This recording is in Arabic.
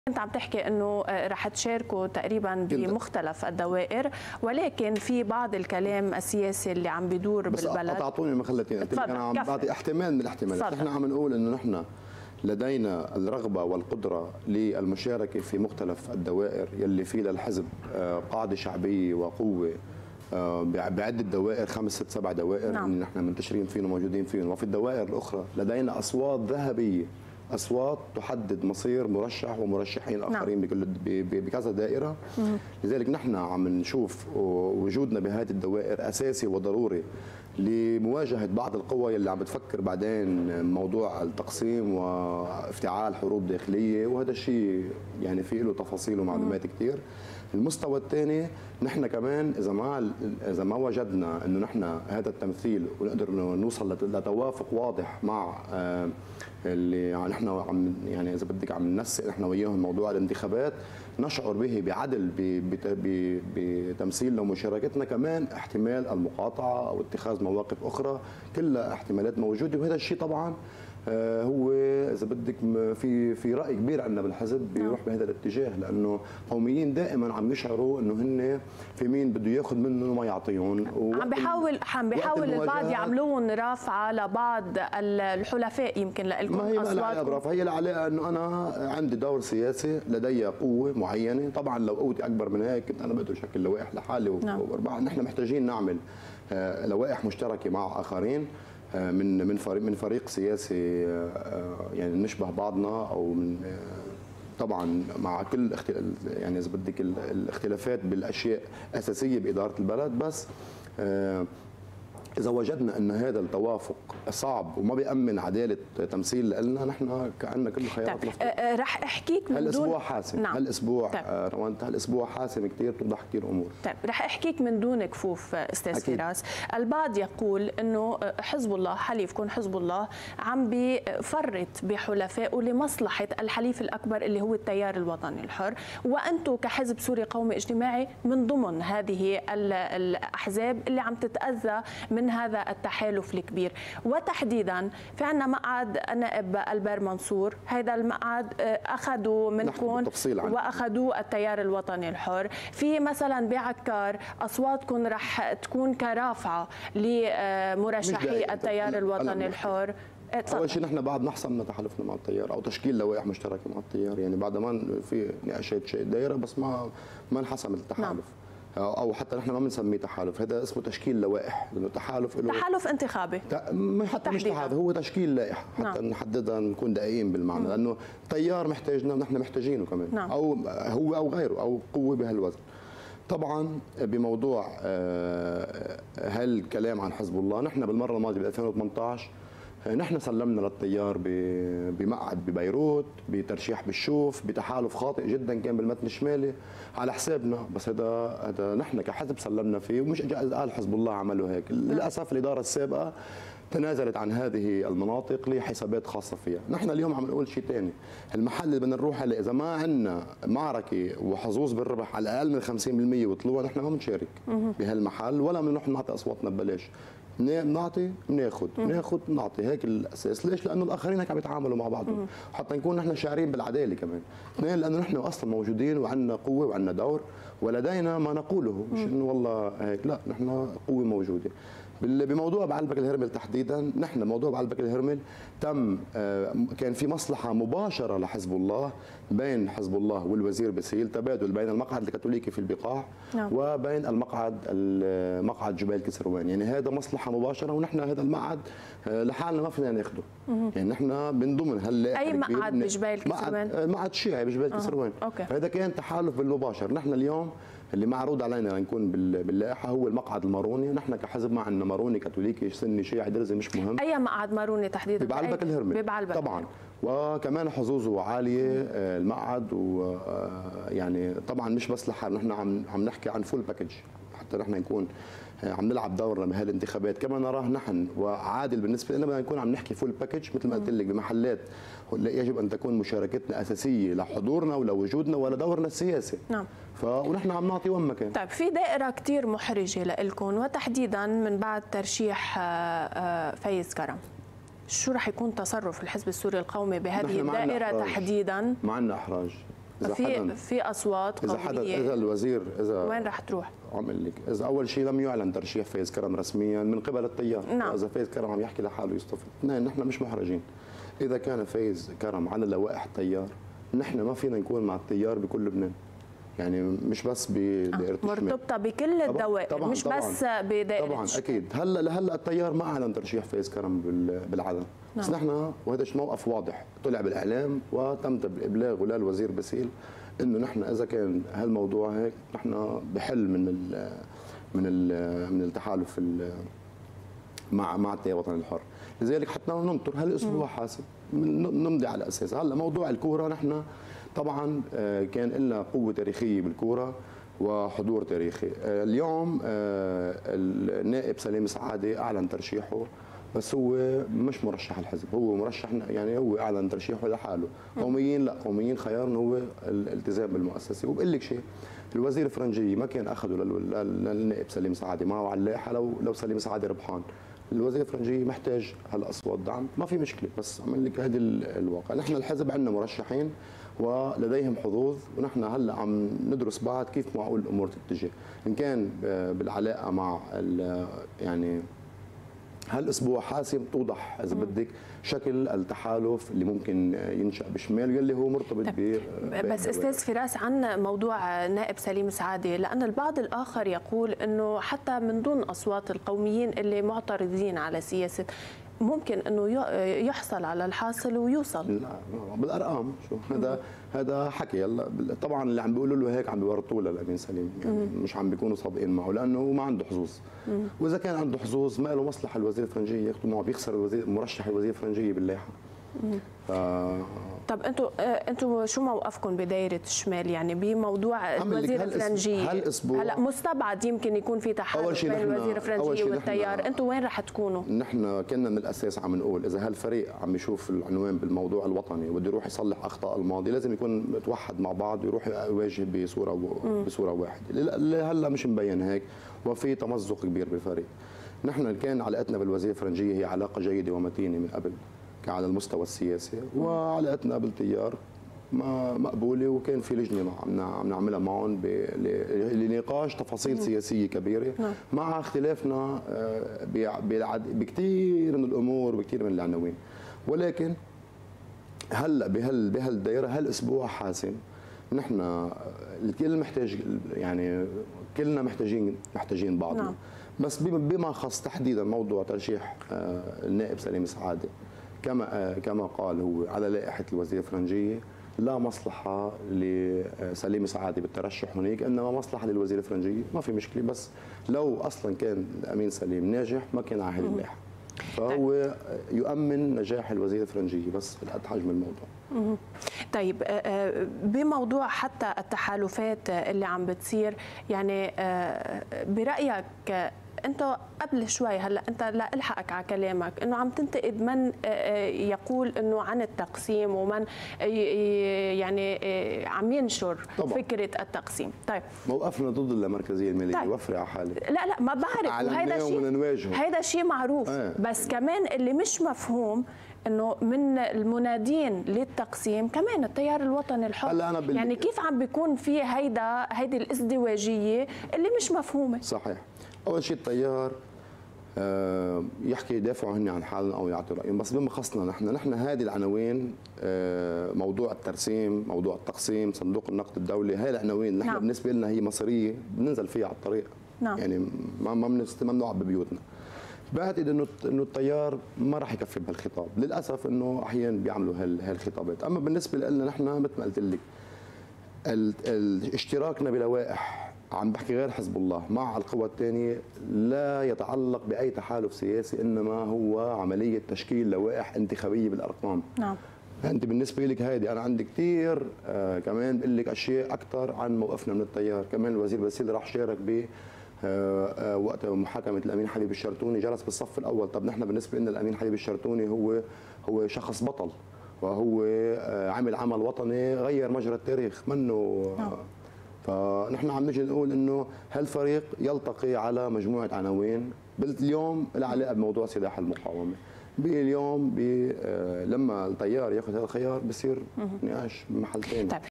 كنت عم تحكي انه رح تشاركوا تقريبا بمختلف الدوائر، ولكن في بعض الكلام السياسي اللي عم بيدور بالبلد. بس قطعتوني ما خلتيني، قلت لك انا عم بعطي احتمال من الاحتمالات. نحن عم نقول انه نحن لدينا الرغبه والقدره للمشاركه في مختلف الدوائر يلي في للحزب قاعده شعبيه وقوه بعدة دوائر، 5 6 7 دوائر. نعم. نحن منتشرين فيهم وموجودين فيهم، وفي الدوائر الاخرى لدينا اصوات ذهبيه، اصوات تحدد مصير مرشح ومرشحين اخرين. نعم. بكذا دائره. لذلك نحن عم نشوف وجودنا بهذه الدوائر اساسي وضروري لمواجهه بعض القوى اللي عم بتفكر بعدين موضوع التقسيم وافتعال حروب داخليه، وهذا الشيء يعني في له تفاصيل ومعلومات كثير. المستوى الثاني نحن كمان اذا ما وجدنا انه نحن هذا التمثيل ونقدر نوصل لتوافق واضح مع اللي نحن عم يعني اذا بدك عم ننسق نحن وياهم موضوع الانتخابات، نشعر به بعدل بتمثيلنا ومشاركتنا، كمان احتمال المقاطعه او اتخاذ مواقف اخرى، كلها احتمالات موجوده. وهذا الشيء طبعا هو اذا بدك في راي كبير عندنا بالحزب بيروح بهذا الاتجاه، لانه قوميين دائما عم يشعروا انه هن في مين بده ياخذ منهم وما يعطيهم. عم بيحاول البعض يعملون رافعه لبعض الحلفاء يمكن لكم اصواتكم. هي العلاقه انه انا عندي دور سياسي، لدي قوه معينه. طبعا لو قوتي اكبر من هيك كنت انا بقدر اشكل لوائح لحالي واربعه. نحن محتاجين نعمل لوائح مشتركه مع اخرين من فريق سياسي يعني نشبه بعضنا، او من طبعا مع كل يعني اذا بدك الاختلافات بالاشياء اساسيه باداره البلد. بس إذا وجدنا أن هذا التوافق صعب وما بيأمن عدالة تمثيل لنا، نحن كأننا كل الخيارات مفتوحة. رح أحكيك من دون هالأسبوع حاسم. نعم. هالأسبوع روانت هالأسبوع حاسم كثير، توضح كثير أمور. طيب رح أحكيك من دون كفوف أستاذ فراس. البعض يقول أنه حزب الله، حليفكم حزب الله، عم بيفرط بحلفائه لمصلحة الحليف الأكبر اللي هو التيار الوطني الحر، وأنتم كحزب سوري قومي اجتماعي من ضمن هذه الأحزاب اللي عم تتأذى من هذا التحالف الكبير. وتحديدا في عندنا مقعد النائب البير منصور، هذا المقعد اخذوا منكم واخذوه التيار الوطني الحر. في مثلا بعكار اصواتكم رح تكون كرافعه لمرشحي التيار الوطني الحر. اول شيء نحن بعد حسمنا تحالفنا مع التيار او تشكيل لوائح مشتركه مع التيار، يعني بعد ما في نقاشات دايره بس ما انحسم التحالف. نعم. او حتى نحن ما بنسميه تحالف، هذا اسمه تشكيل لوائح، لانه تحالف انتخابي حتى مش تحالف، هو تشكيل لائحه حتى نحددها نكون دقيقين بالمعنى. لانه التيار محتاجنا ونحن محتاجينه كمان. نعم. او هو او غيره او قوه بهالوزن. طبعا بموضوع هالكلام عن حزب الله، نحن بالمره الماضيه ب 2018 نحن سلمنا للتيار بمقعد ببيروت، بترشيح بالشوف، بتحالف خاطئ جدا كان بالمتن الشمالي على حسابنا. بس هذا نحن كحزب سلمنا فيه، ومش قال حزب الله عملوا هيك. للاسف الاداره السابقه تنازلت عن هذه المناطق لحسابات خاصه فيها. نحن اليوم عم نقول شيء ثاني، المحل اللي بدنا نروح عليه اذا ما عندنا معركه وحظوظ بالربح على الاقل من 50% وطلوع، نحن ما بنشارك بهالمحل ولا بنروح نعطي اصواتنا ببلاش. بنعطي بناخذ بنعطي، هيك الاساس. ليش؟ لانه الاخرين هيك عم يتعاملوا مع بعضهم، حتى نكون نحن شاعرين بالعداله كمان. اثنين، لانه نحن اصلا موجودين وعندنا قوه وعندنا دور ولدينا ما نقوله، مش انه والله هيك، لا نحن قوه موجوده. بموضوع بعلبك الهرمل تحديدا، نحن موضوع بعلبك الهرمل كان في مصلحه مباشره لحزب الله، بين حزب الله والوزير بسيل، تبادل بين المقعد الكاثوليكي في البقاع. نعم. وبين مقعد جبال كسروان، يعني هذا مصلحه مباشره، ونحن هذا المقعد لحالنا ما فينا ناخذه. يعني نحن من ضمن اي مقعد بجبال كسروان؟ مقعد شيعي بجبال كسروان. هذا كان تحالف بالمباشر. نحن اليوم اللي معروض علينا لنكون باللائحه هو المقعد الماروني، ونحن كحزب ما عندنا ماروني كاثوليكي سني شيعي درزي مش مهم. اي مقعد ماروني تحديدا؟ ببعلبك الهرمل طبعا، وكمان حظوظه عاليه المقعد. ويعني طبعا مش بس لحال، نحن عم نحكي عن فول باكج حتى نحن نكون عم نلعب دورنا بهالانتخابات كما نراه نحن، وعادل بالنسبه لنا. بدنا نكون عم نحكي فول باكج مثل ما قلت لك، بمحلات يجب ان تكون مشاركتنا اساسيه لحضورنا ولوجودنا ولدورنا السياسي. نعم. ونحن عم نعطي وين ما كان. طيب في دائره كثير محرجه لكم، وتحديدا من بعد ترشيح فايز كرم، شو رح يكون تصرف الحزب السوري القومي بهذه الدائره تحديدا؟ ما عندنا احراج. في اصوات اذا قويه. اذا الوزير وين رح تروح؟ عم لك اذا اول شيء لم يعلن ترشيح فايز كرم رسميا من قبل التيار. نعم. اذا فايز كرم عم يحكي لحاله يصطفل. اثنين، نحن مش محرجين. اذا كان فايز كرم على لوائح التيار، نحن ما فينا نكون مع التيار بكل لبنان. يعني مش بس بدائرة الشمال، مرتبطه بكل الدوائر، مش بس بدائره طبعا الشمال. اكيد. هلا التيار ما اعلن ترشيح فايز كرم بالعلن. بس نحن وهذا موقف واضح طلع بالاعلام وتم ابلاغه للوزير باسيل انه نحن اذا كان هالموضوع هيك نحن بحل من التحالف مع التيار الوطني الحر. لذلك حتى ننطر هالاسبوع حاسب نمضي على اساسه. هلا موضوع الكوره، نحن طبعا كان لنا قوه تاريخيه بالكوره وحضور تاريخي. اليوم النائب سليم سعاده اعلن ترشيحه، بس هو مش مرشح الحزب، هو مرشح، يعني هو اعلن ترشيحه لحاله. قوميين لا، قوميين خيارنا هو الالتزام بالمؤسسه. وبقول لك شيء، الوزير الفرنجي ما كان اخذه للنائب سليم سعاده معه على اللائحه لو سليم سعاده ربحان. الوزير الفرنجي محتاج هالاصوات دعم، ما في مشكله، بس عمل لك هذا الواقع. نحن الحزب عندنا مرشحين ولديهم حظوظ، ونحن هلا عم ندرس بعض كيف معقول الامور تتجه، ان كان بالعلاقه مع يعني هالاسبوع حاسم توضح اذا بدك شكل التحالف اللي ممكن ينشا بشمال واللي هو مرتبط بس استاذ فراس، عن موضوع نائب سليم سعاده، لان البعض الاخر يقول انه حتى من دون اصوات القوميين اللي معترضين على سياسه ممكن انه يحصل على الحاصل ويوصل. لا بالارقام شو هذا حكي. هلا طبعا اللي عم بيقولوا له هيك عم بيورطوه للامين سليم، يعني مش عم بيكونوا صادقين معه لانه ما عنده حظوظ. واذا كان عنده حظوظ ما له مصلحه الوزير الفرنجي ياخذوا معه، بيخسر مرشح الوزير الفرنجي باللائحه. طب انتم شو موقفكم بدائره الشمال يعني بموضوع الوزير الفرنجي؟ هلا مستبعد يمكن يكون في تحالف بين الوزير الفرنجي والتيار، انتم وين رح تكونوا؟ نحن كنا من الاساس عم نقول اذا هالفريق عم يشوف العنوان بالموضوع الوطني وبده يروح يصلح اخطاء الماضي لازم يكون متوحد مع بعض ويروح يواجه بصوره واحده. هلا مش مبين هيك وفي تمزق كبير بالفريق. نحن كان علاقتنا بالوزير الفرنجي هي علاقه جيده ومتينه من قبل على المستوى السياسي، وعلاقتنا بالتيار مقبوله، وكان في لجنه عم نعملها معهم لنقاش تفاصيل سياسيه كبيره مع اختلافنا بكثير من الامور وبكثير من العناوين. ولكن هلا بهالدائره هالاسبوع حاسم نحن الكل محتاج، يعني كلنا محتاجين بعضنا. بس بما خص تحديدا موضوع ترشيح النائب سليم سعاده، كما قال هو على لائحه الوزير الفرنجيه، لا مصلحه لسليم سعاده بالترشح هناك، انما مصلحه للوزير الفرنجيه. ما في مشكله، بس لو اصلا كان الامين سليم ناجح ما كان على هذه اللائحه، فهو يؤمن نجاح الوزير الفرنجيه بس قد حجم الموضوع. طيب بموضوع حتى التحالفات اللي عم بتصير، يعني برايك انت قبل شوي هلا انت لا الحقك على كلامك انه عم تنتقد من يقول انه عن التقسيم ومن يعني عم ينشر طبعا فكره التقسيم. طيب موقفنا ضد المركزيه الماليه. طيب وفري على حالك. لا ما بعرف، هذا شيء معروف. بس كمان اللي مش مفهوم انه من المنادين للتقسيم كمان التيار الوطني الحر، يعني كيف عم بيكون في هيدي الازدواجيه اللي مش مفهومه. صحيح. اول شيء التيار يحكي يدافعوا هن عن حالهم او يعطوا رايهم، بس بما خصنا نحن هذه العناوين، موضوع الترسيم، موضوع التقسيم، صندوق النقد الدولي، هاي العناوين نحن بالنسبه لنا هي مصيريه بننزل فيها على الطريق. يعني ما بنقعد ببيوتنا. بعتقد انه التيار ما راح يكفي بهالخطاب، للاسف انه احيانا بيعملوا هالخطابات. اما بالنسبه لنا نحن مثل ما قلت لك اشتراكنا بلوائح، عم بحكي غير حزب الله، مع القوى الثانيه لا يتعلق باي تحالف سياسي، انما هو عمليه تشكيل لوائح انتخابيه بالارقام. نعم. انت بالنسبه لك هيدي، انا عندي كثير كمان بقول لك اشياء اكثر عن موقفنا من التيار. كمان الوزير باسيل راح شارك ب وقت محاكمه الامين حبيب الشرتوني، جلس بالصف الاول. طب نحن بالنسبه لنا الامين حبيب الشرتوني هو شخص بطل، وهو عمل عمل وطني غير مجرى التاريخ منه. فنحن عم نجي نقول انه هالفريق يلتقي على مجموعه عناوين اليوم لها علاقه بموضوع سلاح المقاومه. اليوم لما التيار ياخذ هذا الخيار بصير نقاش بمحل ثاني.